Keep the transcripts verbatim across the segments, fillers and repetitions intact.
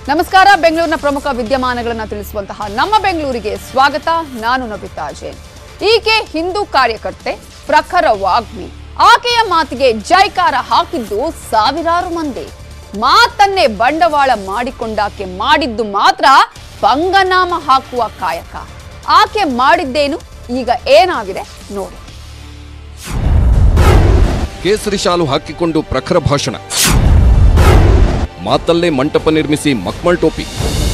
ನಮಸ್ಕಾರ. ಬೆಂಗಳೂರಿನ ಪ್ರಮುಖ ವಿದ್ಯಮಾನಗಳನ್ನು ತಿಳಿಸುವಂತಹ ನಮ್ಮ ಬೆಂಗಳೂರಿಗೆ ಸ್ವಾಗತ. ನಾನು ನವಿತಾ ಜೈನ್. ಈಕೆ ಹಿಂದೂ ಕಾರ್ಯಕರ್ತೆ, ಪ್ರಖರ ವಾಗ್ಮಿ. ಆಕೆಯ ಮಾತಿಗೆ ಜೈಕಾರ ಹಾಕಿದ್ದು ಸಾವಿರಾರು ಮಂದಿ. ಮಾತನ್ನೇ ಬಂಡವಾಳ ಮಾಡಿಕೊಂಡಾಕೆ ಮಾಡಿದ್ದು ಮಾತ್ರ ಪಂಗನಾಮ ಹಾಕುವ ಕಾಯಕ. ಆಕೆ ಮಾಡಿದ್ದೇನು, ಈಗ ಏನಾಗಿದೆ ನೋಡಿ. ಕೇಸರಿ ಶಾಲು ಹಾಕಿಕೊಂಡು ಪ್ರಖರ ಭಾಷಣ, ಮಾತಲ್ಲೇ ಮಂಟಪ ನಿರ್ಮಿಸಿ ಮಕ್ಮಲ್ ಟೋಪಿ.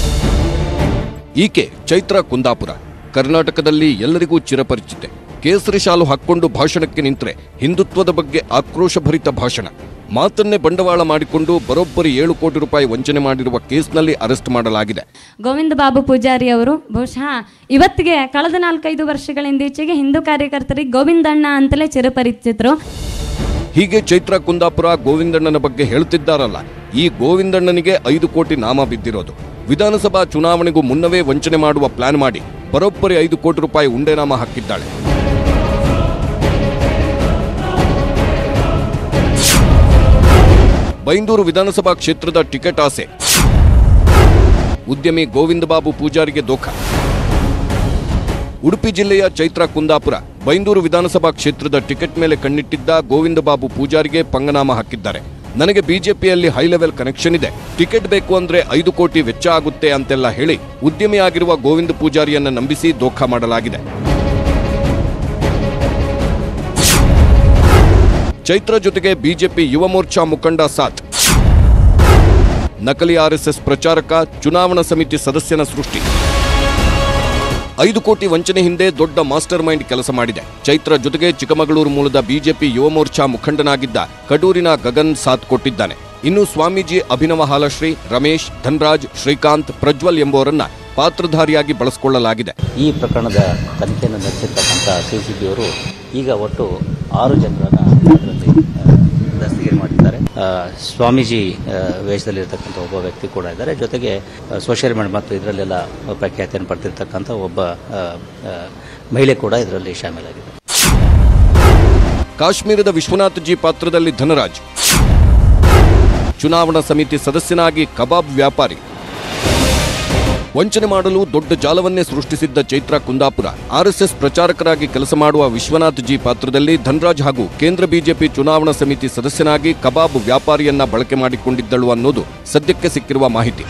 ಈಕೆ ಚೈತ್ರ ಕುಂದಾಪುರ, ಕರ್ನಾಟಕದಲ್ಲಿ ಎಲ್ಲರಿಗೂ ಚಿರಪರಿಚಿತೆ. ಕೇಸರಿ ಶಾಲು ಹಾಕಿಕೊಂಡು ಭಾಷಣಕ್ಕೆ ನಿಂತರೆ ಹಿಂದುತ್ವದ ಬಗ್ಗೆ ಆಕ್ರೋಶಭರಿತ ಭಾಷಣ. ಮಾತನ್ನೇ ಬಂಡವಾಳ ಮಾಡಿಕೊಂಡು ಬರೋಬ್ಬರಿ ಏಳು ಕೋಟಿ ರೂಪಾಯಿ ವಂಚನೆ ಮಾಡಿರುವ ಕೇಸ್ನಲ್ಲಿ ಅರೆಸ್ಟ್ ಮಾಡಲಾಗಿದೆ. ಗೋವಿಂದ ಬಾಬು ಪೂಜಾರಿ ಅವರು ಬಹುಶಃ ಇವತ್ತಿಗೆ ಕಳೆದ ನಾಲ್ಕೈದು ವರ್ಷಗಳಿಂದೀಚೆಗೆ ಹಿಂದೂ ಕಾರ್ಯಕರ್ತರಿಗೆ ಗೋವಿಂದಣ್ಣ ಅಂತಲೇ ಚಿರಪರಿಚಿತರು. ಹೀಗೆ ಚೈತ್ರ ಕುಂದಾಪುರ ಗೋವಿಂದಣ್ಣನ ಬಗ್ಗೆ ಹೇಳ್ತಿದ್ದಾರಲ್ಲ, ಈ ಗೋವಿಂದಣ್ಣನಿಗೆ ಐದು ಕೋಟಿ ನಾಮ ಬಿದ್ದಿರೋದು. ವಿಧಾನಸಭಾ ಚುನಾವಣೆಗೂ ಮುನ್ನವೇ ವಂಚನೆ ಮಾಡುವ ಪ್ಲಾನ್ ಮಾಡಿ ಬರೋಬ್ಬರಿ ಐದು ಕೋಟಿ ರೂಪಾಯಿ ಉಂಡೆ ನಾಮ ಹಾಕಿದ್ದಾಳೆ. ಬೈಂದೂರು ವಿಧಾನಸಭಾ ಕ್ಷೇತ್ರದ ಟಿಕೆಟ್ ಆಸೆ, ಉದ್ಯಮಿ ಗೋವಿಂದ ಬಾಬು ಪೂಜಾರಿಗೆ ದೋಖ. ಉಡುಪಿ ಜಿಲ್ಲೆಯ ಚೈತ್ರ ಕುಂದಾಪುರ ಬೈಂದೂರು ವಿಧಾನಸಭಾ ಕ್ಷೇತ್ರದ ಟಿಕೆಟ್ ಮೇಲೆ ಕಣ್ಣಿಟ್ಟಿದ್ದ ಗೋವಿಂದ ಬಾಬು ಪೂಜಾರಿಗೆ ಪಂಗನಾಮ ಹಾಕಿದ್ದಾರೆ. ನನಗೆ ಬಿಜೆಪಿಯಲ್ಲಿ ಹೈ ಲೆವೆಲ್ ಕನೆಕ್ಷನ್ ಇದೆ, ಟಿಕೆಟ್ ಬೇಕು ಅಂದ್ರೆ ಐದು ಕೋಟಿ ವೆಚ್ಚ ಆಗುತ್ತೆ ಅಂತೆಲ್ಲ ಹೇಳಿ ಉದ್ಯಮಿಯಾಗಿರುವ ಗೋವಿಂದ ಪೂಜಾರಿಯನ್ನ ನಂಬಿಸಿ ದೋಖಾ ಮಾಡಲಾಗಿದೆ. ಚೈತ್ರ ಜೊತೆಗೆ ಬಿಜೆಪಿ ಯುವ ಮೋರ್ಚಾ ಮುಖಂಡ ಸಾಥ್. ನಕಲಿ ಆರ್ಎಸ್ಎಸ್ ಪ್ರಚಾರಕ, ಚುನಾವಣಾ ಸಮಿತಿ ಸದಸ್ಯನ ಸೃಷ್ಟಿ. ಐದು ಕೋಟಿ ವಂಚನೆ ಹಿಂದೆ ದೊಡ್ಡ ಮಾಸ್ಟರ್ ಮೈಂಡ್ ಕೆಲಸ ಮಾಡಿದೆ. ಚೈತ್ರ ಜೊತೆಗೆ ಚಿಕ್ಕಮಗಳೂರು ಮೂಲದ ಬಿಜೆಪಿ ಯುವ ಮೋರ್ಚಾ ಮುಖಂಡನಾಗಿದ್ದ ಕಡೂರಿನ ಗಗನ್ ಸಾಥ್ ಕೊಟ್ಟಿದ್ದಾನೆ. ಇನ್ನು ಸ್ವಾಮೀಜಿ ಅಭಿನವ ಹಾಲಶ್ರೀ, ರಮೇಶ್, ಧನ್ರಾಜ್, ಶ್ರೀಕಾಂತ್, ಪ್ರಜ್ವಲ್ ಎಂಬುವರನ್ನ ಪಾತ್ರಧಾರಿಯಾಗಿ ಬಳಸಿಕೊಳ್ಳಲಾಗಿದೆ. ಈ ಪ್ರಕರಣದ ತನಿಖೆಯನ್ನು ನಡೆಸಿರ್ತಕ್ಕಂಥ ಸಿಸಿಬಿಯವರು ಈಗ ಒಟ್ಟು ಆರು ಜನರನ್ನ ಅದರಲ್ಲಿ ದಸ್ತಗಿರಿ ಮಾಡಿದ್ದಾರೆ. ಸ್ವಾಮೀಜಿ ವೇಷದಲ್ಲಿರ್ತಕ್ಕಂಥ ಒಬ್ಬ ವ್ಯಕ್ತಿ ಕೂಡ ಇದ್ದಾರೆ. ಜೊತೆಗೆ ಸೋಷಿಯಲ್ ಮೀಡಿಯಾ ಮತ್ತು ಇದರಲ್ಲೆಲ್ಲ ಪ್ರಖ್ಯಾತಿಯನ್ನು ಪಡೆದಿರ್ತಕ್ಕಂಥ ಒಬ್ಬ ಮಹಿಳೆ ಕೂಡ ಇದರಲ್ಲಿ ಶಾಮೀಲಾಗಿದೆ. ಕಾಶ್ಮೀರದ ವಿಶ್ವನಾಥ್ ಜಿ ಪಾತ್ರದಲ್ಲಿ ಧನರಾಜ್, ಚುನಾವಣಾ ಸಮಿತಿ ಸದಸ್ಯನಾಗಿ ಕಬಾಬ್ ವ್ಯಾಪಾರಿ. ವಂಚನೆ ಮಾಡಲು ದೊಡ್ಡ ಜಾಲವನ್ನೇ ಸೃಷ್ಟಿಸಿದ್ದ ಚೈತ್ರ ಕುಂದಾಪುರ ಆರ್ಎಸ್ಎಸ್ ಪ್ರಚಾರಕರಾಗಿ ಕೆಲಸ ಮಾಡುವ ವಿಶ್ವನಾಥ್ ಜಿ ಪಾತ್ರದಲ್ಲಿ ಧನ್ರಾಜ್ ಹಾಗೂ ಕೇಂದ್ರ ಬಿಜೆಪಿ ಚುನಾವಣಾ ಸಮಿತಿ ಸದಸ್ಯನಾಗಿ ಕಬಾಬ್ ವ್ಯಾಪಾರಿಯನ್ನ ಬಳಕೆ ಮಾಡಿಕೊಂಡಿದ್ದಳು ಅನ್ನೋದು ಸದ್ಯಕ್ಕೆ ಸಿಕ್ಕಿರುವ ಮಾಹಿತಿ.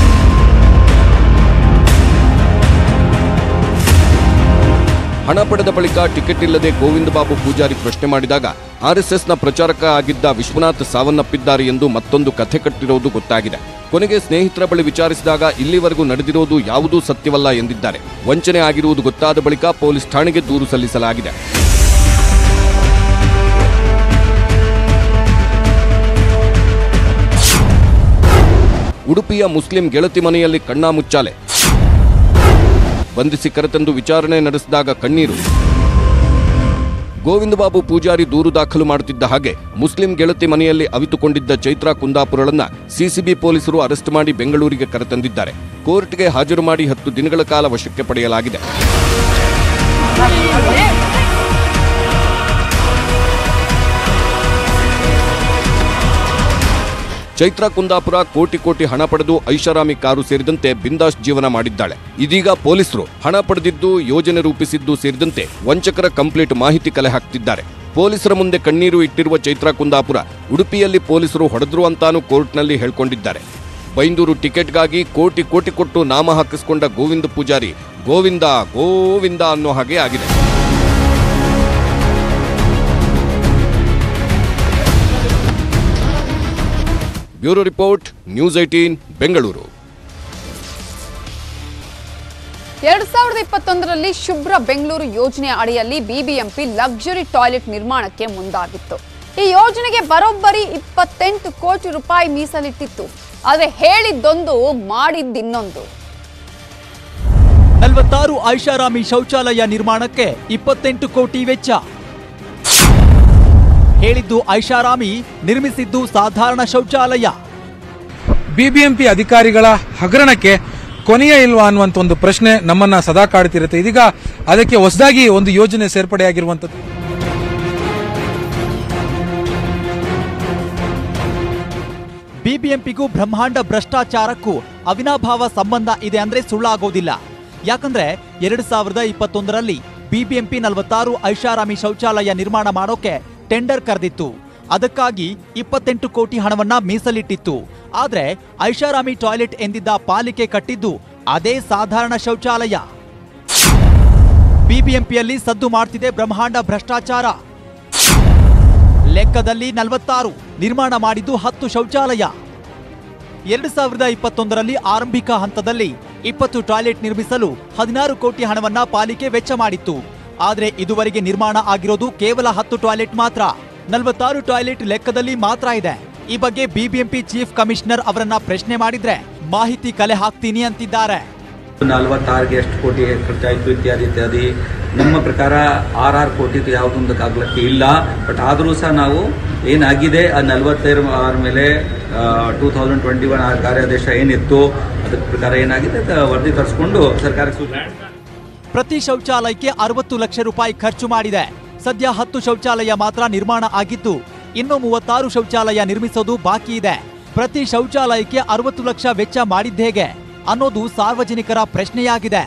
ಹಣ ಪಡೆದ ಬಳಿಕ ಟಿಕೆಟ್ ಇಲ್ಲದೆ ಗೋವಿಂದ ಬಾಬು ಪೂಜಾರಿ ಪ್ರಶ್ನೆ ಮಾಡಿದಾಗ ಆರ್ಎಸ್ಎಸ್ನ ಪ್ರಚಾರಕ ಆಗಿದ್ದ ವಿಶ್ವನಾಥ್ ಸಾವನ್ನಪ್ಪಿದ್ದಾರೆ ಎಂದು ಮತ್ತೊಂದು ಕಥೆ ಕಟ್ಟಿರುವುದು ಗೊತ್ತಾಗಿದೆ. ಕೊನೆಗೆ ಸ್ನೇಹಿತರ ಬಳಿ ವಿಚಾರಿಸಿದಾಗ ಇಲ್ಲಿವರೆಗೂ ನಡೆದಿರುವುದು ಯಾವುದೂ ಸತ್ಯವಲ್ಲ ಎಂದಿದ್ದಾರೆ. ವಂಚನೆ ಆಗಿರುವುದು ಗೊತ್ತಾದ ಬಳಿಕ ಪೊಲೀಸ್ ಠಾಣೆಗೆ ದೂರು ಸಲ್ಲಿಸಲಾಗಿದೆ. ಉಡುಪಿಯ ಮುಸ್ಲಿಂ ಗೆಳತಿ ಮನೆಯಲ್ಲಿ ಕಣ್ಣಾಮುಚ್ಚಾಲೆ, ಬಂಧಿಸಿ ಕರೆತಂದು ವಿಚಾರಣೆ ನಡೆಸಿದಾಗ ಕಣ್ಣೀರು. ಗೋವಿಂದ ಬಾಬು ಪೂಜಾರಿ ದೂರು ದಾಖಲು ಮಾಡುತ್ತಿದ್ದ ಹಾಗೆ ಮುಸ್ಲಿಂ ಗೆಳತಿ ಮನೆಯಲ್ಲಿ ಅವಿತುಕೊಂಡಿದ್ದ ಚೈತ್ರ ಕುಂದಾಪುರಳನ್ನ ಸಿಸಿಬಿ ಪೊಲೀಸರು ಅರೆಸ್ಟ್ ಮಾಡಿ ಬೆಂಗಳೂರಿಗೆ ಕರೆತಂದಿದ್ದಾರೆ. ಕೋರ್ಟ್ಗೆ ಹಾಜರು ಮಾಡಿ ಹತ್ತು ದಿನಗಳ ಕಾಲ ವಶಕ್ಕೆ ಪಡೆಯಲಾಗಿದೆ. ಚೈತ್ರ ಕುಂದಾಪುರ ಕೋಟಿ ಕೋಟಿ ಹಣ ಪಡೆದು ಐಷಾರಾಮಿ ಕಾರು ಸೇರಿದಂತೆ ಬಿಂದಾಸ್ ಜೀವನ ಮಾಡಿದ್ದಾಳೆ. ಇದೀಗ ಪೊಲೀಸರು ಹಣ ಪಡೆದಿದ್ದು, ಯೋಜನೆ ರೂಪಿಸಿದ್ದು ಸೇರಿದಂತೆ ವಂಚಕರ ಕಂಪ್ಲೀಟ್ ಮಾಹಿತಿ ಕಲೆ ಹಾಕ್ತಿದ್ದಾರೆ. ಪೊಲೀಸರ ಮುಂದೆ ಕಣ್ಣೀರು ಇಟ್ಟಿರುವ ಚೈತ್ರ ಕುಂದಾಪುರ ಉಡುಪಿಯಲ್ಲಿ ಪೊಲೀಸರು ಹೊಡೆದ್ರು ಅಂತಾನೂ ಕೋರ್ಟ್ನಲ್ಲಿ ಹೇಳ್ಕೊಂಡಿದ್ದಾರೆ. ಬೈಂದೂರು ಟಿಕೆಟ್ಗಾಗಿ ಕೋಟಿ ಕೋಟಿ ಕೊಟ್ಟು ನಾಮ ಹಾಕಿಸಿಕೊಂಡ ಗೋವಿಂದ ಪೂಜಾರಿ ಗೋವಿಂದ ಗೋವಿಂದ ಅನ್ನೋ ಹಾಗೆ ಆಗಿದೆ. Bureau report, news eighteen, Bengaluru. ಎರಡ್ ಸಾವಿರದ ಇಪ್ಪತ್ತೊಂದರಲ್ಲಿ ಶುಭ್ರ ಬೆಂಗಳೂರು ಯೋಜನೆಯ ಅಡಿಯಲ್ಲಿ ಬಿಬಿಎಂಪಿ ಲಕ್ಸುರಿ ಟಾಯ್ಲೆಟ್ ನಿರ್ಮಾಣಕ್ಕೆ ಮುಂದಾಗಿತ್ತು. ಈ ಯೋಜನೆಗೆ ಬರೋಬ್ಬರಿ ಇಪ್ಪತ್ತೆಂಟು ಕೋಟಿ ರೂಪಾಯಿ ಮೀಸಲಿಟ್ಟಿತ್ತು. ಆದರೆ ಹೇಳಿದ್ದೊಂದು, ಮಾಡಿದ್ದಿನ್ನೊಂದು. ನಲವತ್ತಾರು ಐಷಾರಾಮಿ ಶೌಚಾಲಯ ನಿರ್ಮಾಣಕ್ಕೆ ಇಪ್ಪತ್ತೆಂಟು ಕೋಟಿ ವೆಚ್ಚ. ಹೇಳಿದ್ದು ಐಷಾರಾಮಿ, ನಿರ್ಮಿಸಿದ್ದು ಸಾಧಾರಣ ಶೌಚಾಲಯ. ಬಿಬಿಎಂಪಿ ಅಧಿಕಾರಿಗಳ ಹಗರಣಕ್ಕೆ ಕೊನೆಯ ಇಲ್ವಾ ಅನ್ನುವಂತ ಒಂದು ಪ್ರಶ್ನೆ ನಮ್ಮನ್ನ ಸದಾ ಕಾಡುತ್ತಿರುತ್ತೆ. ಇದೀಗ ಅದಕ್ಕೆ ಹೊಸದಾಗಿ ಒಂದು ಯೋಜನೆ ಸೇರ್ಪಡೆಯಾಗಿರುವಂತದ್ದು. ಬಿಬಿಎಂಪಿಗೂ ಬ್ರಹ್ಮಾಂಡ ಭ್ರಷ್ಟಾಚಾರಕ್ಕೂ ಅವಿನಾಭಾವ ಸಂಬಂಧ ಇದೆ ಅಂದ್ರೆ ಸುಳ್ಳಾಗೋದಿಲ್ಲ. ಯಾಕಂದ್ರೆ ಎರಡ್ ಸಾವಿರದ ಇಪ್ಪತ್ತೊಂದರಲ್ಲಿ ಬಿಬಿಎಂಪಿ ನಲವತ್ತಾರು ಐಷಾರಾಮಿ ಶೌಚಾಲಯ ನಿರ್ಮಾಣ ಮಾಡೋಕೆ ಟೆಂಡರ್ ಕರೆದಿತ್ತು. ಅದಕ್ಕಾಗಿ ಇಪ್ಪತ್ತೆಂಟು ಕೋಟಿ ಹಣವನ್ನ ಮೀಸಲಿಟ್ಟಿತ್ತು. ಆದ್ರೆ ಐಷಾರಾಮಿ ಟಾಯ್ಲೆಟ್ ಎಂದಿದ್ದ ಪಾಲಿಕೆ ಕಟ್ಟಿದ್ದು ಅದೇ ಸಾಧಾರಣ ಶೌಚಾಲಯ. ಬಿಬಿಎಂಪಿಯಲ್ಲಿ ಸದ್ದು ಮಾಡ್ತಿದೆ ಬ್ರಹ್ಮಾಂಡ ಭ್ರಷ್ಟಾಚಾರ. ಲೆಕ್ಕದಲ್ಲಿ ನಲವತ್ತಾರು, ನಿರ್ಮಾಣ ಮಾಡಿದ್ದು ಹತ್ತು ಶೌಚಾಲಯ. ಎರಡು ಸಾವಿರದ ಇಪ್ಪತ್ತೊಂದರಲ್ಲಿ ಆರಂಭಿಕ ಹಂತದಲ್ಲಿ ಇಪ್ಪತ್ತು ಟಾಯ್ಲೆಟ್ ನಿರ್ಮಿಸಲು ಹದಿನಾರು ಕೋಟಿ ಹಣವನ್ನ ಪಾಲಿಕೆ ವೆಚ್ಚ ಮಾಡಿತ್ತು. ಆದ್ರೆ ಇದುವರೆಗೆ ನಿರ್ಮಾಣ ಆಗಿರೋದು ಕೇವಲ ಹತ್ತು ಟಾಯ್ಲೆಟ್ ಮಾತ್ರ. ನಲವತ್ತಾರು ಟಾಯ್ಲೆಟ್ ಲೆಕ್ಕದಲ್ಲಿ ಮಾತ್ರ ಇದೆ. ಈ ಬಗ್ಗೆ ಬಿಬಿಎಂಪಿ ಚೀಫ್ ಕಮಿಷನರ್ ಅವರನ್ನ ಪ್ರಶ್ನೆ ಮಾಡಿದ್ರೆ ಮಾಹಿತಿ ಕಲೆ ಹಾಕ್ತೀನಿ ಅಂತಿದ್ದಾರೆ. ನಲವತ್ತಾರಿಗೆ ಎಷ್ಟು ಕೋಟಿ ಖರ್ಚಾಯಿತು ಇತ್ಯಾದಿ ಇತ್ಯಾದಿ ನಮ್ಮ ಪ್ರಕಾರ ಆರ್ ಆರು ಕೋಟಿ ಯಾವುದೊಂದಕ್ಕಾಗ್ಲಿಕ್ಕೆ ಇಲ್ಲ. ಬಟ್ ಆದರೂ ಸಹ ನಾವು ಏನಾಗಿದೆ ಆ ನಲವತ್ತೈದು ಆರ ಮೇಲೆ ಟೂ ತೌಸಂಡ್ ಟ್ವೆಂಟಿ ಒನ್ ಆ ಕಾರ್ಯಾದೇಶ ಏನಿತ್ತು ಅದರ ಪ್ರಕಾರ ಏನಾಗಿದೆ ವರದಿ ತರಿಸ್ಕೊಂಡು ಸರ್ಕಾರಕ್ಕೆ ಸೂಚನೆ. ಪ್ರತಿ ಶೌಚಾಲಯಕ್ಕೆ ಅರವತ್ತು ಲಕ್ಷ ರೂಪಾಯಿ ಖರ್ಚು ಮಾಡಿದೆ. ಸದ್ಯ ಹತ್ತು ಶೌಚಾಲಯ ಮಾತ್ರ ನಿರ್ಮಾಣ ಆಗಿದ್ದು ಇನ್ನು ಮೂವತ್ತಾರು ಶೌಚಾಲಯ ನಿರ್ಮಿಸೋದು ಬಾಕಿ ಇದೆ. ಪ್ರತಿ ಶೌಚಾಲಯಕ್ಕೆ ಅರವತ್ತು ಲಕ್ಷ ವೆಚ್ಚ ಮಾಡಿದ್ದೇಗೆ ಅನ್ನೋದು ಸಾರ್ವಜನಿಕರ ಪ್ರಶ್ನೆಯಾಗಿದೆ.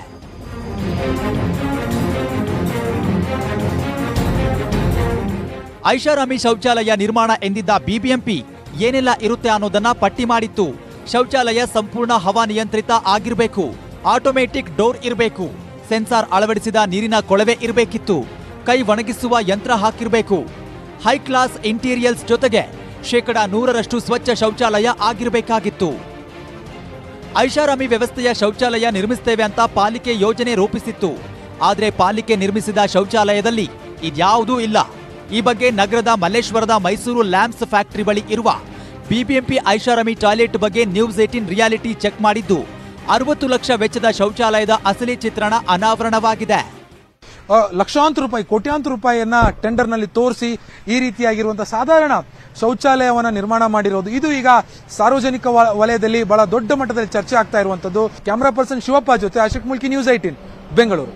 ಐಷಾರಾಮಿ ಶೌಚಾಲಯ ನಿರ್ಮಾಣ ಎಂದಿದ್ದ ಬಿಬಿಎಂಪಿ ಏನೆಲ್ಲ ಇರುತ್ತೆ ಅನ್ನೋದನ್ನ ಪಟ್ಟಿ ಮಾಡಿತ್ತು. ಶೌಚಾಲಯ ಸಂಪೂರ್ಣ ಹವಾನಿಯಂತ್ರಿತ ಆಗಿರಬೇಕು, ಆಟೋಮ್ಯಾಟಿಕ್ ಡೋರ್ ಇರಬೇಕು, ಸೆನ್ಸಾರ್ ಅಳವಡಿಸಿದ ನೀರಿನ ಕೊಳವೆ ಇರಬೇಕಿತ್ತು, ಕೈ ಒಣಗಿಸುವ ಯಂತ್ರ ಹಾಕಿರಬೇಕು, ಹೈ ಕ್ಲಾಸ್ ಇಂಟೀರಿಯಲ್ಸ್ ಜೊತೆಗೆ ಶೇಕಡ ನೂರರಷ್ಟು ಸ್ವಚ್ಛ ಶೌಚಾಲಯ ಆಗಿರಬೇಕಾಗಿತ್ತು. ಐಷಾರಾಮಿ ವ್ಯವಸ್ಥೆಯ ಶೌಚಾಲಯ ನಿರ್ಮಿಸುತ್ತೇವೆ ಅಂತ ಪಾಲಿಕೆ ಯೋಜನೆ ರೂಪಿಸಿತ್ತು. ಆದ್ರೆ ಪಾಲಿಕೆ ನಿರ್ಮಿಸಿದ ಶೌಚಾಲಯದಲ್ಲಿ ಇದ್ಯಾವುದೂ ಇಲ್ಲ. ಈ ಬಗ್ಗೆ ನಗರದ ಮಲ್ಲೇಶ್ವರದ ಮೈಸೂರು ಲ್ಯಾಂಪ್ಸ್ ಫ್ಯಾಕ್ಟರಿ ಬಳಿ ಇರುವ ಬಿಬಿಎಂಪಿ ಐಷಾರಾಮಿ ಟಾಯ್ಲೆಟ್ ಬಗ್ಗೆ ನ್ಯೂಸ್ ಏಟೀನ್ ರಿಯಾಲಿಟಿ ಚೆಕ್ ಮಾಡಿದ್ದು ಅರವತ್ತು ಲಕ್ಷ ವೆಚ್ಚದ ಶೌಚಾಲಯದ ಅಸಲಿ ಚಿತ್ರಣ ಅನಾವರಣವಾಗಿದೆ. ಲಕ್ಷಾಂತರ ರೂಪಾಯಿ ಕೋಟ್ಯಾಂತರ ರೂಪಾಯಿಯನ್ನ ಟೆಂಡರ್ ನಲ್ಲಿ ತೋರಿಸಿ ಈ ರೀತಿಯಾಗಿರುವಂತಹ ಸಾಧಾರಣ ಶೌಚಾಲಯವನ್ನ ನಿರ್ಮಾಣ ಮಾಡಿರೋದು ಇದು ಈಗ ಸಾರ್ವಜನಿಕ ವಲಯದಲ್ಲಿ ಬಹಳ ದೊಡ್ಡ ಮಟ್ಟದಲ್ಲಿ ಚರ್ಚೆ ಆಗ್ತಾ ಇರುವಂತದ್ದು. ಕ್ಯಾಮರಾ ಪರ್ಸನ್ ಶಿವಪ್ಪ ಜೊತೆ ಅಶೋಕ್ ಮುಲ್ಕಿ, ನ್ಯೂಸ್ ಏಟೀನ್ ಬೆಂಗಳೂರು.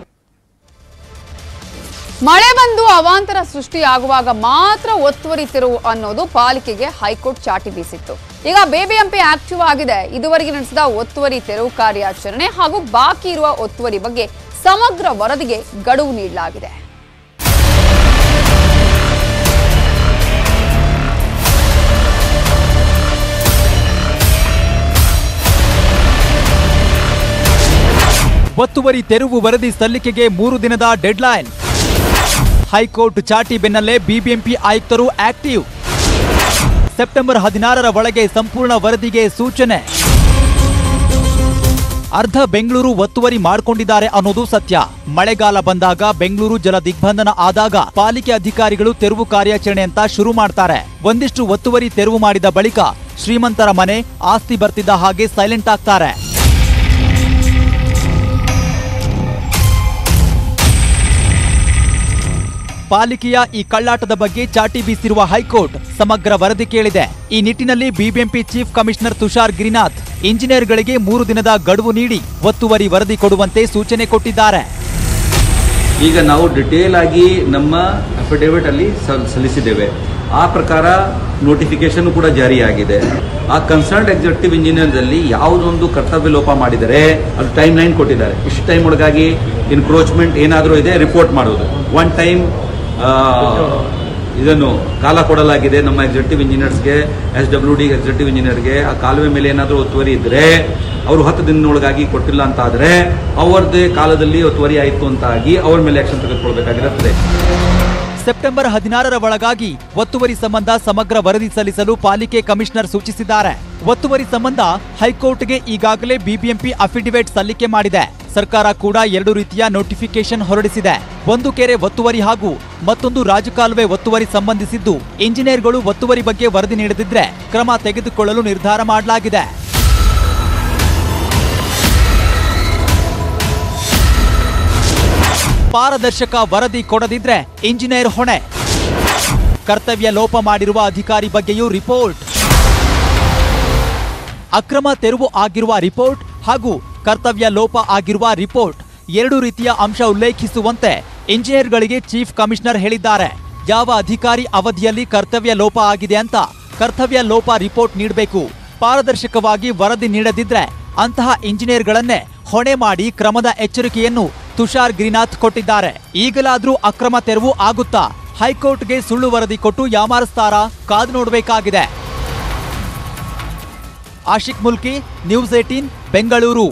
ಮಳೆ ಬಂದು ಅವಾಂತರ ಸೃಷ್ಟಿಯಾಗುವಾಗ ಮಾತ್ರ ಒತ್ತುವರಿ ತೆರವು ಅನ್ನೋದು ಪಾಲಿಕೆಗೆ ಹೈಕೋರ್ಟ್ ಚಾಟಿ ಬೀಸಿತ್ತು. ಈಗ ಬಿಬಿಎಂಪಿ ಆಕ್ಟಿವ್ ಆಗಿದೆ. ಇದುವರೆಗೆ ನಡೆಸಿದ ಒತ್ತುವರಿ ತೆರವು ಕಾರ್ಯಾಚರಣೆ ಹಾಗೂ ಬಾಕಿ ಇರುವ ಒತ್ತುವರಿ ಬಗ್ಗೆ ಸಮಗ್ರ ವರದಿಗೆ ಗಡುವು ನೀಡಲಾಗಿದೆ. ಒತ್ತುವರಿ ತೆರವು ವರದಿ ಸಲ್ಲಿಕೆಗೆ ಮೂರು ದಿನದ ಡೆಡ್ಲೈನ್. ಹೈಕೋರ್ಟ್ ಚಾಟಿ ಬೆನ್ನಲ್ಲೇ ಬಿಬಿಎಂಪಿ ಆಯುಕ್ತರು ಆಕ್ಟಿವ್. ಸೆಪ್ಟೆಂಬರ್ ಹದಿನಾರರ ಒಳಗೆ ಸಂಪೂರ್ಣ ವರದಿಗೆ ಸೂಚನೆ. ಅರ್ಧ ಬೆಂಗಳೂರು ಒತ್ತುವರಿ ಮಾಡಿಕೊಂಡಿದ್ದಾರೆ ಅನ್ನೋದು ಸತ್ಯ. ಮಳೆಗಾಲ ಬಂದಾಗ ಬೆಂಗಳೂರು ಜಲ ದಿಗ್ಬಂಧನ ಆದಾಗ ಪಾಲಿಕೆ ಅಧಿಕಾರಿಗಳು ತೆರವು ಕಾರ್ಯಾಚರಣೆ ಅಂತ ಶುರು ಮಾಡ್ತಾರೆ. ಒಂದಿಷ್ಟು ಒತ್ತುವರಿ ತೆರವು ಮಾಡಿದ ಬಳಿಕ ಶ್ರೀಮಂತರ ಮನೆ ಆಸ್ತಿ ಬರ್ತಿದ್ದ ಹಾಗೆ ಸೈಲೆಂಟ್ ಆಗ್ತಾರೆ. ಪಾಲಿಕೆಯ ಈ ಕಳ್ಳಾಟದ ಬಗ್ಗೆ ಚಾಟಿ ಬೀಸಿರುವ ಹೈಕೋರ್ಟ್ ಸಮಗ್ರ ವರದಿ ಕೇಳಿದೆ. ಈ ನಿಟ್ಟಿನಲ್ಲಿ BBMP chief commissioner Tushar Girinath ಇಂಜಿನಿಯರ್ಗಳಿಗೆ ಮೂರು ದಿನದ ಗಡುವು ನೀಡಿ ಒತ್ತುವರಿ ವರದಿ ಕೊಡುವಂತೆ ಸೂಚನೆ ಕೊಟ್ಟಿದ್ದಾರೆ. ಈಗ ನಾವು ಡಿಟೇಲ್ ಆಗಿ ನಮ್ಮ ಅಫಿಡೇವಿಟ್ ಅಲ್ಲಿ ಸಲ್ಲಿಸಿದ್ದೇವೆ. ಆ ಪ್ರಕಾರ ನೋಟಿಫಿಕೇಶನ್ ಕೂಡ ಜಾರಿಯಾಗಿದೆ. ಆ ಕನ್ಸರ್ನ್ಡ್ ಎಕ್ಸಿಕ್ಯೂಟಿವ್ ಇಂಜಿನಿಯರ್ ಅಲ್ಲಿ ಯಾವುದೊಂದು ಕರ್ತವ್ಯ ಲೋಪ ಮಾಡಿದರೆ ಅದು ಟೈಮ್ ಲೈನ್ ಕೊಟ್ಟಿದ್ದಾರೆ. ಇಷ್ಟು ಟೈಮ್ ಒಳಗಾಗಿ ಇನ್ಕ್ರೋಚ್ಮೆಂಟ್ ಏನಾದರೂ ಇದೆ ರಿಪೋರ್ಟ್ ಮಾಡೋದು. ಒನ್ ಟೈಮ್ ಇದನ್ನು ಕಾಲ ಕೊಡಲಾಗಿದೆ ನಮ್ಮ ಎಕ್ಸಿಕ್ಯೂಟಿವ್ ಇಂಜಿನಿಯರ್ಸ್ಗೆ, ಎಸ್ ಡಬ್ಲ್ಯೂ ಡಿ ಎಕ್ಸಿಕ್ಯೂಟಿವ್ ಇಂಜಿನಿಯರ್ಗೆ. ಆ ಕಾಲುವೆ ಮೇಲೆ ಏನಾದರೂ ಒತ್ತುವರಿ ಇದ್ರೆ ಅವರು ಹತ್ತು ದಿನದೊಳಗಾಗಿ ಕೊಟ್ಟಿಲ್ಲ ಅಂತ ಆದರೆ ಅವರದೇ ಕಾಲದಲ್ಲಿ ಒತ್ತುವರಿ ಆಯಿತು ಅಂತಾಗಿ ಅವ್ರ ಮೇಲೆ ಆಕ್ಷನ್ ತೆಗೆದುಕೊಳ್ಬೇಕಾಗಿರುತ್ತದೆ. ಸೆಪ್ಟೆಂಬರ್ ಹದಿನಾರರ ಒಳಗಾಗಿ ಒತ್ತುವರಿ ಸಂಬಂಧ ಸಮಗ್ರ ವರದಿ ಸಲ್ಲಿಸಲು ಪಾಲಿಕೆ ಕಮಿಷನರ್ ಸೂಚಿಸಿದ್ದಾರೆ. ಒತ್ತುವರಿ ಸಂಬಂಧ ಹೈಕೋರ್ಟ್ಗೆ ಈಗಾಗಲೇ ಬಿಬಿಎಂಪಿ ಅಫಿಡವಿಟ್ ಸಲ್ಲಿಕೆ ಮಾಡಿದೆ. ಸರ್ಕಾರ ಕೂಡ ಎರಡು ರೀತಿಯ ನೋಟಿಫಿಕೇಶನ್ ಹೊರಡಿಸಿದೆ. ಒಂದು ಕೆರೆ ಒತ್ತುವರಿ ಹಾಗೂ ಮತ್ತೊಂದು ರಾಜಕಾಲುವೆ ಒತ್ತುವರಿ ಸಂಬಂಧಿಸಿದ್ದು ಇಂಜಿನಿಯರ್ಗಳು ಒತ್ತುವರಿ ಬಗ್ಗೆ ವರದಿ ನೀಡದಿದ್ರೆ ಕ್ರಮ ತೆಗೆದುಕೊಳ್ಳಲು ನಿರ್ಧಾರ ಮಾಡಲಾಗಿದೆ. ಪಾರದರ್ಶಕ ವರದಿ ಕೊಡದಿದ್ರೆ ಇಂಜಿನಿಯರ್ ಹೊಣೆ. ಕರ್ತವ್ಯ ಲೋಪ ಮಾಡಿರುವ ಅಧಿಕಾರಿ ಬಗ್ಗೆಯೂ ರಿಪೋರ್ಟ್. ಅಕ್ರಮ ತೆರವು ಆಗಿರುವ ರಿಪೋರ್ಟ್ ಹಾಗೂ ಕರ್ತವ್ಯ ಲೋಪ ಆಗಿರುವ ರಿಪೋರ್ಟ್ ಎರಡು ರೀತಿಯ ಅಂಶ ಉಲ್ಲೇಖಿಸುವಂತೆ ಇಂಜಿನಿಯರ್ಗಳಿಗೆ ಚೀಫ್ ಕಮಿಷನರ್ ಹೇಳಿದ್ದಾರೆ. ಯಾವ ಅಧಿಕಾರಿ ಅವಧಿಯಲ್ಲಿ ಕರ್ತವ್ಯ ಲೋಪ ಆಗಿದೆ ಅಂತ ಕರ್ತವ್ಯ ಲೋಪ ರಿಪೋರ್ಟ್ ನೀಡಬೇಕು. ಪಾರದರ್ಶಕವಾಗಿ ವರದಿ ನೀಡದಿದ್ರೆ ಅಂತಹ ಇಂಜಿನಿಯರ್ಗಳನ್ನೇ ಹೊಣೆ ಮಾಡಿ ಕ್ರಮದ ಎಚ್ಚರಿಕೆಯನ್ನು ತುಷಾರ್ ಗಿರಿನಾಥ್ ಕೊಟ್ಟಿದ್ದಾರೆ. ಈಗಲಾದ್ರೂ ಅಕ್ರಮ ತೆರವು ಆಗುತ್ತಾ? ಹೈಕೋರ್ಟ್ಗೆ ಸುಳ್ಳು ವರದಿ ಕೊಟ್ಟು ಯಾಮಾರಿಸ್ತಾರಾ? ಕಾದು ನೋಡಬೇಕಾಗಿದೆ. Ashiq Mulki, news eighteen, Bengaluru.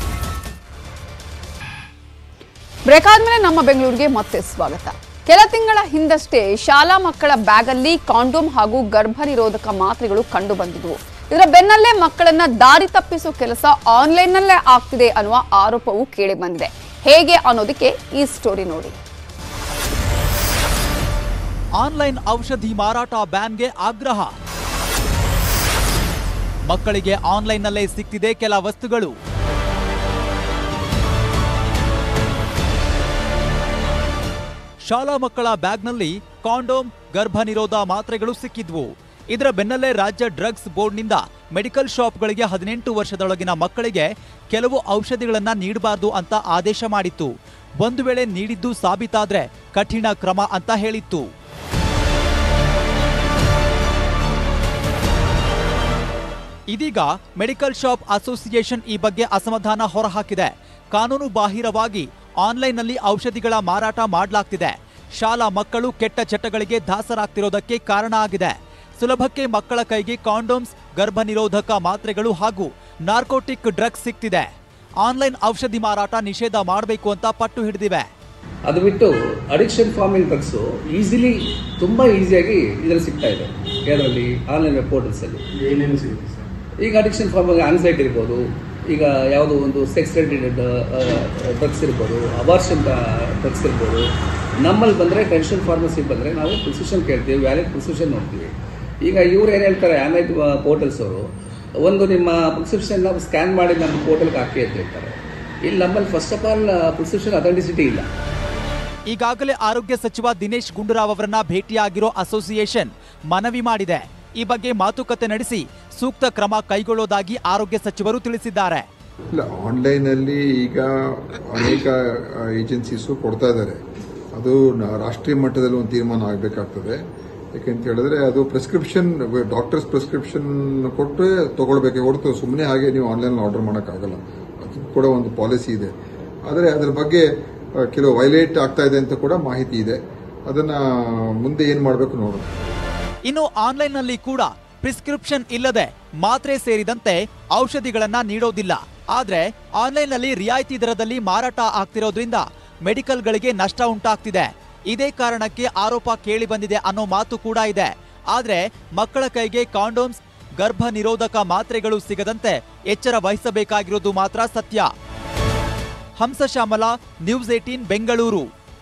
Break ಆದ್ಮೇಲೆ ನಮ್ಮ ಬೆಂಗಳೂರಿಗೆ ಮತ್ತೆ ಸ್ವಾಗತ. ಕೆಲ ತಿಂಗಳ ಹಿಂದಷ್ಟೇ ಶಾಲಾ ಮಕ್ಕಳ ಬ್ಯಾಗಲ್ಲಿ ಕಾಂಡೋಮ್ ಹಾಗೂ ಗರ್ಭ ನಿರೋಧಕ ಮಾತ್ರೆಗಳು ಕಂಡು ಬಂದಿದ್ವು. ಇದರ ಬೆನ್ನಲ್ಲೇ ಮಕ್ಕಳನ್ನ ದಾರಿ ತಪ್ಪಿಸೋ ಕೆಲಸ ಆನ್ಲೈನ್ನಲ್ಲೇ ಆಗ್ತಿದೆ ಅನ್ನುವ ಆರೋಪವೂ ಕೇಳಿ ಬಂದಿದೆ. ಹೇಗೆ ಅನ್ನೋದಕ್ಕೆ ಈ ಸ್ಟೋರಿ ನೋಡಿ. ಆನ್ಲೈನ್ ಔಷಧಿ ಮಾರಾಟ ಬ್ಯಾನ್ಗೆ ಆಗ್ರಹ. ಮಕ್ಕಳಿಗೆ ಆನ್ಲೈನ್ನಲ್ಲೇ ಸಿಗ್ತಿದೆ ಕೆಲ ವಸ್ತುಗಳು. ಶಾಲಾ ಮಕ್ಕಳ ಬ್ಯಾಗ್ನಲ್ಲಿ ಕಾಂಡೋಮ್, ಗರ್ಭ ನಿರೋಧ ಮಾತ್ರೆಗಳು ಸಿಕ್ಕಿದ್ವು. ಇದರ ಬೆನ್ನಲ್ಲೇ ರಾಜ್ಯ ಡ್ರಗ್ಸ್ ಬೋರ್ಡ್ನಿಂದ ಮೆಡಿಕಲ್ ಶಾಪ್ಗಳಿಗೆ ಹದಿನೆಂಟು ವರ್ಷದೊಳಗಿನ ಮಕ್ಕಳಿಗೆ ಕೆಲವು ಔಷಧಿಗಳನ್ನ ನೀಡಬಾರದು ಅಂತ ಆದೇಶ ಮಾಡಿತ್ತು. ಒಂದು ವೇಳೆ ನೀಡಿದ್ದು ಸಾಬೀತಾದ್ರೆ ಕಠಿಣ ಕ್ರಮ ಅಂತ ಹೇಳಿತ್ತು. ಇದೀಗ ಮೆಡಿಕಲ್ ಶಾಪ್ ಅಸೋಸಿಯೇಷನ್ ಈ ಬಗ್ಗೆ ಅಸಮಾಧಾನ ಹೊರಹಾಕಿದೆ. ಕಾನೂನು ಬಾಹಿರವಾಗಿ ಆನ್ಲೈನ್ನಲ್ಲಿ ಔಷಧಿಗಳ ಮಾರಾಟ ಮಾಡಲಾಗ್ತಿದೆ. ಶಾಲಾ ಮಕ್ಕಳು ಕೆಟ್ಟ ಚಟಗಳಿಗೆ ದಾಸರಾಗ್ತಿರೋದಕ್ಕೆ ಕಾರಣ ಆಗಿದೆ. ಸುಲಭಕ್ಕೆ ಮಕ್ಕಳ ಕೈಗೆ ಕಾಂಡೋಮ್ಸ್, ಗರ್ಭ ನಿರೋಧಕ ಮಾತ್ರೆಗಳು ಹಾಗೂ ನಾರ್ಕೋಟಿಕ್ ಡ್ರಗ್ಸ್ ಸಿಗ್ತಿದೆ. ಆನ್ಲೈನ್ ಔಷಧಿ ಮಾರಾಟ ನಿಷೇಧ ಮಾಡಬೇಕು ಅಂತ ಪಟ್ಟು ಹಿಡಿದಿವೆ. ಅದು ಬಿಟ್ಟು ಅಡಿಕ್ಷನ್ ಫಾರ್ಮಿಂಗ್ ಡ್ರಗ್ಸು ಈಸಿಲಿ ತುಂಬ ಈಸಿಯಾಗಿ ಇದರಲ್ಲಿ ಸಿಗ್ತಾ ಇದೆ. ಅದರಲ್ಲಿ ಆನ್ಲೈನ್ ವೆಬ್ ಪೋರ್ಟಲ್ಸಲ್ಲಿ ಏನೇನು ಸಿಗುತ್ತೆ ಸರ್? ಈಗ ಅಡಿಕ್ಷನ್ ಫಾರ್ಮಿಂಗ್ ಆನ್ಸೈಟಿ ಇರ್ಬೋದು, ಈಗ ಯಾವುದೋ ಒಂದು ಸೆಕ್ಸ್ ರಿಲೇಟೆಡ್ ಡ್ರಗ್ಸ್ ಇರ್ಬೋದು, ಅಬಾರ್ಷನ್ ಡ್ರಗ್ಸ್ ಇರ್ಬೋದು. ನಮ್ಮಲ್ಲಿ ಬಂದರೆ ಟೆನ್ಷನ್ ಫಾರ್ಮಸಿಗೆ ಬಂದರೆ ನಾವು ಪ್ರಿಸ್ಕ್ರಿಪ್ಷನ್ ಕೇಳ್ತೀವಿ, ವ್ಯಾಲಿಡ್ ಪ್ರಿಸ್ಕ್ರಿಪ್ಷನ್ ನೋಡ್ತೀವಿ. ಈಗ ಇವ್ರು ಏನು ಹೇಳ್ತಾರೆ, ಆನ್ಲೈನ್ ಪೋರ್ಟಲ್ಸ್ ಅವರು ಒಂದು ನಿಮ್ಮ ಪ್ರಿಸ್ಕ್ರಿಪ್ಷನ್ನ ಸ್ಕ್ಯಾನ್ ಮಾಡಿ ನಮ್ಮ ಪೋರ್ಟಲ್ಗೆ ಹಾಕಿ ಅಂತ ಹೇಳ್ತಾರೆ. ಇಲ್ಲಿ ನಮ್ಮಲ್ಲಿ first of all prescription authenticity ಇಲ್ಲ. ಈಗಾಗಲೇ ಆರೋಗ್ಯ ಸಚಿವ ದಿನೇಶ್ ಗುಂಡೂರಾವ್ ಅವರನ್ನ ಭೇಟಿಯಾಗಿರೋ ಅಸೋಸಿಯೇಷನ್ ಮನವಿ ಮಾಡಿದೆ. ಈ ಬಗ್ಗೆ ಮಾತುಕತೆ ನಡೆಸಿ ಸೂಕ್ತ ಕ್ರಮ ಕೈಗೊಳ್ಳೋದಾಗಿ ಆರೋಗ್ಯ ಸಚಿವರು ತಿಳಿಸಿದ್ದಾರೆ. ಇಲ್ಲ, ಆನ್ಲೈನಲ್ಲಿ ಈಗ ಅನೇಕ ಏಜೆನ್ಸೀಸು ಕೊಡ್ತಾ ಇದ್ದಾರೆ. ಅದು ರಾಷ್ಟ್ರೀಯ ಮಟ್ಟದಲ್ಲಿ ಒಂದು ತೀರ್ಮಾನ ಆಗಬೇಕಾಗ್ತದೆ. ಯಾಕೆಂತ ಹೇಳಿದ್ರೆ ಅದು ಪ್ರಿಸ್ಕ್ರಿಪ್ಷನ್, ಡಾಕ್ಟರ್ಸ್ ಪ್ರಿಸ್ಕ್ರಿಪ್ಷನ್ ಕೊಟ್ಟು ತಗೊಳ್ಬೇಕೆ ಹೊರತು ಸುಮ್ಮನೆ ಹಾಗೆ ನೀವು ಆನ್ಲೈನ್ ಆರ್ಡರ್ ಮಾಡೋಕ್ಕಾಗಲ್ಲ. ಅದು ಕೂಡ ಒಂದು ಪಾಲಿಸಿ ಇದೆ. ಆದರೆ ಅದರ ಬಗ್ಗೆ ಕೆಲವು ವೈಲೇಟ್ ಆಗ್ತಾ ಇದೆ ಅಂತ ಕೂಡ ಮಾಹಿತಿ ಇದೆ. ಅದನ್ನ ಮುಂದೆ ಏನ್ ಮಾಡಬೇಕು ನೋಡೋಣ. ಇನ್ನು ಆನ್ಲೈನ್ನಲ್ಲಿ ಕೂಡ ಪ್ರಿಸ್ಕ್ರಿಪ್ಷನ್ ಇಲ್ಲದೆ ಮಾತ್ರೆ ಸೇರಿದಂತೆ ಔಷಧಿಗಳನ್ನ ನೀಡೋದಿಲ್ಲ. ಆದ್ರೆ ಆನ್ಲೈನ್ನಲ್ಲಿ ರಿಯಾಯಿತಿ ದರದಲ್ಲಿ ಮಾರಾಟ ಆಗ್ತಿರೋದ್ರಿಂದ ಮೆಡಿಕಲ್ಗಳಿಗೆ ನಷ್ಟ ಉಂಟಾಗ್ತಿದೆ. ಇದೇ ಕಾರಣಕ್ಕೆ ಆರೋಪ ಕೇಳಿ ಬಂದಿದೆ ಅನ್ನೋ ಮಾತು ಕೂಡ ಇದೆ. ಆದ್ರೆ ಮಕ್ಕಳ ಕೈಗೆ ಕಾಂಡೋಮ್ಸ್, ಗರ್ಭ ನಿರೋಧಕ ಮಾತ್ರೆಗಳು ಸಿಗದಂತೆ ಎಚ್ಚರ ವಹಿಸಬೇಕಾಗಿರೋದು ಮಾತ್ರ ಸತ್ಯ. Hamsashyamala, news eighteen, Bengaluru.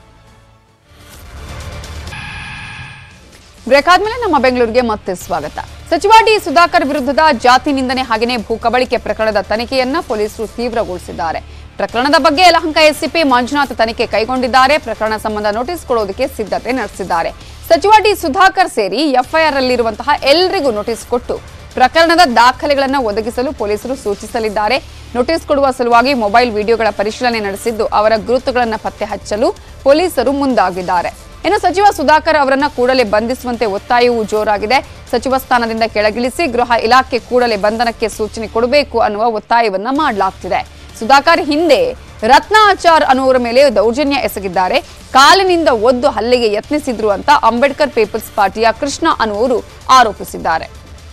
Break ಆದ್ಮೇಲೆ ನಮ್ಮ ಬೆಂಗಳೂರಿಗೆ ಮತ್ತೆ ಸ್ವಾಗತ. ಸಚಿವ ಡಿ ಸುಧಾಕರ್ ವಿರುದ್ಧದ ಜಾತಿ ನಿಂದನೆ ಹಾಗೆಯೇ ಭೂ ಕಬಳಿಕೆ ಪ್ರಕರಣದ ತನಿಖೆಯನ್ನ ಪೊಲೀಸರು ತೀವ್ರಗೊಳಿಸಿದ್ದಾರೆ. ಪ್ರಕರಣದ ಬಗ್ಗೆ ಯಲಹಂಕ ಎಸ್ಸಿಪಿ ಮಂಜುನಾಥ್ ತನಿಖೆ ಕೈಗೊಂಡಿದ್ದಾರೆ. ಪ್ರಕರಣ ಸಂಬಂಧ ನೋಟಿಸ್ ಕೊಡೋದಕ್ಕೆ ಸಿದ್ಧತೆ ನಡೆಸಿದ್ದಾರೆ. ಸಚಿವ ಡಿ ಸುಧಾಕರ್ ಸೇರಿ ಎಫ್ಐಆರ್ ಅಲ್ಲಿರುವಂತಹ ಎಲ್ಲರಿಗೂ ನೋಟಿಸ್ ಕೊಟ್ಟು ಪ್ರಕರಣದ ದಾಖಲೆಗಳನ್ನು ಒದಗಿಸಲು ಪೊಲೀಸರು ಸೂಚಿಸಲಿದ್ದಾರೆ. ನೋಟಿಸ್ ಕೊಡುವ ಸಲುವಾಗಿ ಮೊಬೈಲ್ ವಿಡಿಯೋಗಳ ಪರಿಶೀಲನೆ ನಡೆಸಿದ್ದು ಅವರ ಗುರುತುಗಳನ್ನು ಪತ್ತೆ ಹಚ್ಚಲು ಪೊಲೀಸರು ಮುಂದಾಗಿದ್ದಾರೆ. ಇನ್ನು ಸಚಿವ ಸುಧಾಕರ್ ಅವರನ್ನ ಕೂಡಲೇ ಬಂಧಿಸುವಂತೆ ಒತ್ತಾಯವೂ ಜೋರಾಗಿದೆ. ಸಚಿವ ಸ್ಥಾನದಿಂದ ಕೆಳಗಿಳಿಸಿ ಗೃಹ ಇಲಾಖೆ ಕೂಡಲೇ ಬಂಧನಕ್ಕೆ ಸೂಚನೆ ಕೊಡಬೇಕು ಅನ್ನುವ ಒತ್ತಾಯವನ್ನ ಮಾಡಲಾಗ್ತಿದೆ. ಸುಧಾಕರ್ ಹಿಂದೆ ರತ್ನ ಆಚಾರ್ ಅನ್ನುವರ ಮೇಲೆ ದೌರ್ಜನ್ಯ ಎಸಗಿದ್ದಾರೆ. ಕಾಲಿನಿಂದ ಒದ್ದು ಹಲ್ಲೆಗೆ ಯತ್ನಿಸಿದ್ರು ಅಂತ ಅಂಬೇಡ್ಕರ್ ಪೀಪಲ್ಸ್ ಪಾರ್ಟಿಯ ಕೃಷ್ಣ ಅನ್ನುವರು ಆರೋಪಿಸಿದ್ದಾರೆ.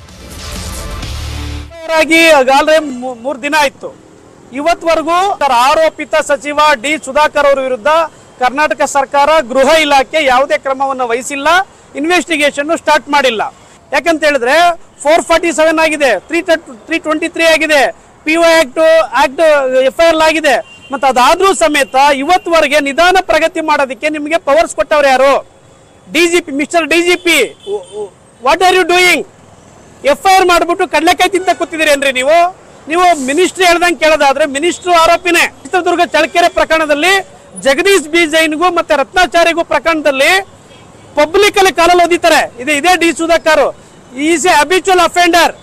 ಮೂರು ದಿನ ಆಯ್ತು, ಇವತ್ವರೆಗೂ ಆರೋಪಿತ ಸಚಿವ ಡಿ ಸುಧಾಕರ್ ಅವರ ವಿರುದ್ಧ ಕರ್ನಾಟಕ ಸರ್ಕಾರ, ಗೃಹ ಇಲಾಖೆ ಯಾವುದೇ ಕ್ರಮವನ್ನು ವಹಿಸಿಲ್ಲ. ಇನ್ವೆಸ್ಟಿಗೇಷನ್ ಸ್ಟಾರ್ಟ್ ಮಾಡಿಲ್ಲ. ಯಾಕಂತ ಹೇಳಿದ್ರೆ ಫೋರ್ ಫಾರ್ಟಿ ಸೆವೆನ್ ಆಗಿದೆ, ತ್ರೀ ತ್ರೀ ಟ್ವೆಂಟಿ ತ್ರೀ ಆಗಿದೆ, P O act act FIR ಆಗಿದೆ. ಮತ್ತೆ ಅದಾದ್ರೂ ಸಮೇತ ಇವತ್ವರೆಗೆ ನಿಧಾನ ಪ್ರಗತಿ ಮಾಡೋದಕ್ಕೆ ನಿಮಗೆ ಪವರ್ಸ್ ಕೊಟ್ಟವ್ರು ಯಾರು? DGP, mister DGP, what are you doing? FIR ಮಾಡ್ಬಿಟ್ಟು ಕಡ್ಲೆಕಾಯಿ ತಿಂತ ಕೂತಿದ್ದೀರಿ ಏನ್ರಿ ನೀವು? ನೀವು ಮಿನಿಸ್ಟ್ರಿ ಹೇಳ್ದಂಗೆ ಕೇಳೋದಾದ್ರೆ ಮಿನಿಸ್ಟ್ರು ಆರೋಪಿನೇ. ಚಿತ್ರದುರ್ಗ ಚಳ್ಳಕೆರೆ ಪ್ರಕರಣದಲ್ಲಿ ಜಗದೀಶ್ ಬಿ ಜೈನ್ಗೂ ಮತ್ತೆ ರತ್ನಾಚಾರ್ಯಗೂ ಪ್ರಕರಣದಲ್ಲಿ ಪಬ್ಲಿಕ್ ಅಲ್ಲಿ ಕಾಲಲ್ಲಿ ಓದಿತಾರೆ. ಇದು ಇದೇ D Sudhakar, is a habitual offender.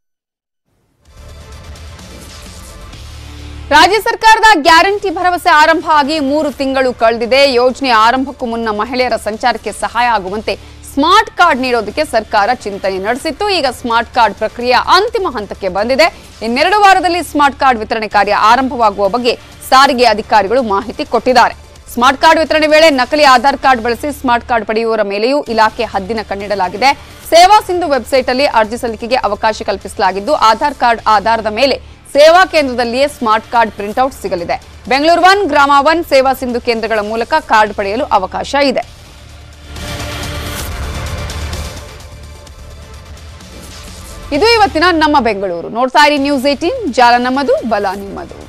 ರಾಜ್ಯ ಸರ್ಕಾರದ ಗ್ಯಾರಂಟಿ ಭರವಸೆ ಆರಂಭ ಆಗಿ ಮೂರು ತಿಂಗಳು ಕಳೆದಿದೆ. ಯೋಜನೆ ಆರಂಭಕ್ಕೂ ಮುನ್ನ ಮಹಿಳೆಯರ ಸಂಚಾರಕ್ಕೆ ಸಹಾಯ ಆಗುವಂತೆ ಸ್ಮಾರ್ಟ್ ಕಾರ್ಡ್ ನೀಡೋದಕ್ಕೆ ಸರ್ಕಾರ ಚಿಂತನೆ ನಡೆಸಿತ್ತು. ಈಗ ಸ್ಮಾರ್ಟ್ ಕಾರ್ಡ್ ಪ್ರಕ್ರಿಯೆ ಅಂತಿಮ ಹಂತಕ್ಕೆ ಬಂದಿದೆ. ಇನ್ನೆರಡು ವಾರದಲ್ಲಿ ಸ್ಮಾರ್ಟ್ ಕಾರ್ಡ್ ವಿತರಣೆ ಕಾರ್ಯ ಆರಂಭವಾಗುವ ಬಗ್ಗೆ ಸಾರಿಗೆ ಅಧಿಕಾರಿಗಳು ಮಾಹಿತಿ ಕೊಟ್ಟಿದ್ದಾರೆ. ಸ್ಮಾರ್ಟ್ ಕಾರ್ಡ್ ವಿತರಣೆ ವೇಳೆ ನಕಲಿ ಆಧಾರ್ ಕಾರ್ಡ್ ಬಳಸಿ ಸ್ಮಾರ್ಟ್ ಕಾರ್ಡ್ ಪಡೆಯುವವರ ಮೇಲೆಯೂ ಇಲಾಖೆ ಹದ್ದಿನ ಕಣ್ಣಿಡಲಾಗಿದೆ. ಸೇವಾ ಸಿಂಧು ವೆಬ್ಸೈಟ್ ಅಲ್ಲಿ ಅರ್ಜಿ ಸಲ್ಲಿಕೆಗೆ ಅವಕಾಶ ಕಲ್ಪಿಸಲಾಗಿದ್ದು, ಆಧಾರ್ ಕಾರ್ಡ್ ಆಧಾರದ ಮೇಲೆ ಸೇವಾ ಕೇಂದ್ರದಲ್ಲಿಯೇ ಸ್ಮಾರ್ಟ್ ಕಾರ್ಡ್ ಪ್ರಿಂಟ್ಔಟ್ ಸಿಗಲಿದೆ. ಬೆಂಗಳೂರು ಒನ್, ಗ್ರಾಮ ಒನ್, ಸೇವಾ ಸಿಂಧು ಕೇಂದ್ರಗಳ ಮೂಲಕ ಕಾರ್ಡ್ ಪಡೆಯಲು ಅವಕಾಶ ಇದೆ. ಇದು ಇವತ್ತಿನ ನಮ್ಮ ಬೆಂಗಳೂರು. ನೋಡ್ತಾ ಇರಿ ನ್ಯೂಸ್ ಏಟೀನ್, ಜಾಲ ನಮ್ಮದು, ಬಲ ನಿಮ್ಮದು.